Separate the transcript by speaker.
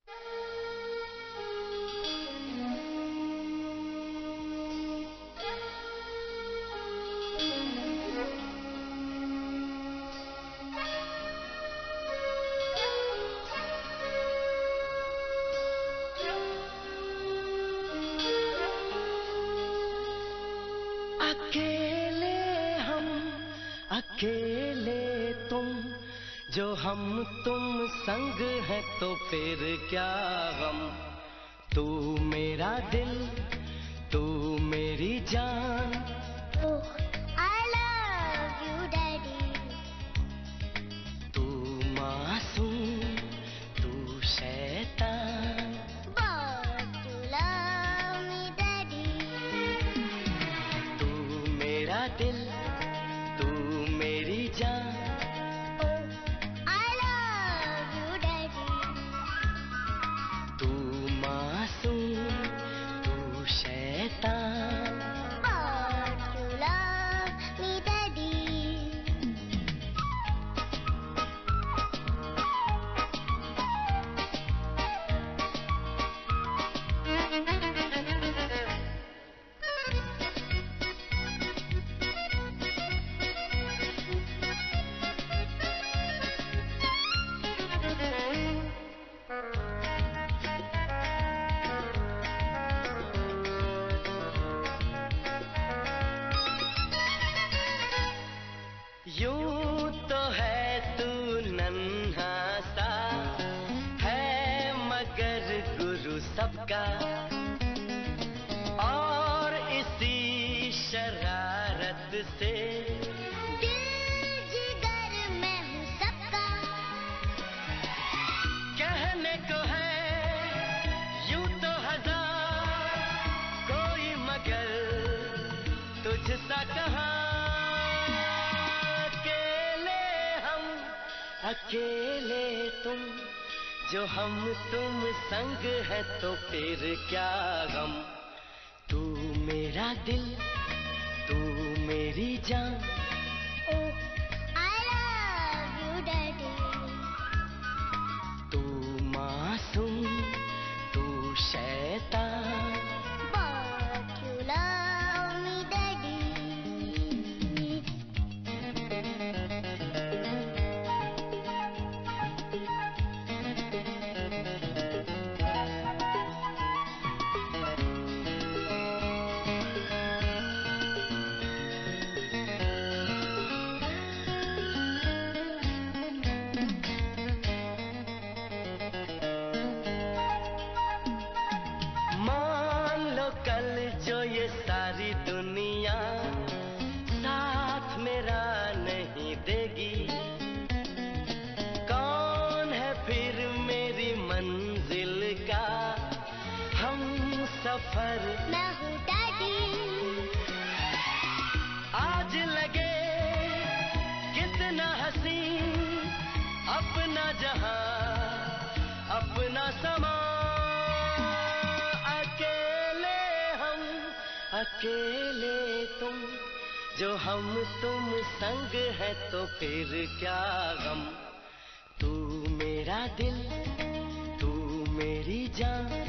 Speaker 1: अकेले हम, अकेले तुम, जो हम तुम संग है तो फिर क्या गम। तू मेरा दिल, तू मेरी जान।
Speaker 2: Oh, I love you, Daddy.
Speaker 1: तू मासूम, तू शैतान।
Speaker 2: But you love me, Daddy.
Speaker 1: तू मेरा दिल, तू मेरी जान।
Speaker 2: Oh, I love you, Daddy.
Speaker 1: तू मासूम, तू शैतान।
Speaker 2: But you love me, Daddy.
Speaker 1: यूं तो है तू नन्हा सा, है मगर गुरु सबका। और इसी शरारत से
Speaker 2: दिल जिगर में हूँ सबका।
Speaker 1: कहने को है यूं तो हजार, कोई मगर तुझसा कहाँ। अकेले तुम, जो हम तुम संग है तो फिर क्या गम। तू मेरा दिल, तू मेरी जान।
Speaker 2: Oh, I love you, Daddy.
Speaker 1: तू मासूम, तू शैतान।
Speaker 2: But you love me, Daddy.
Speaker 1: मान लो कल जो ये सारी दुनिया साथ मेरा नहीं देगी, कौन है फिर मेरी मंजिल का हम सफर।
Speaker 2: मैं हूँ Daddy.
Speaker 1: आज लगे कितना हसीन अपना जहां, अपना समा। अकेले हम, अकेले तुम, जो हम तुम संग है तो फिर क्या गम। तू मेरा दिल, तू मेरी जान।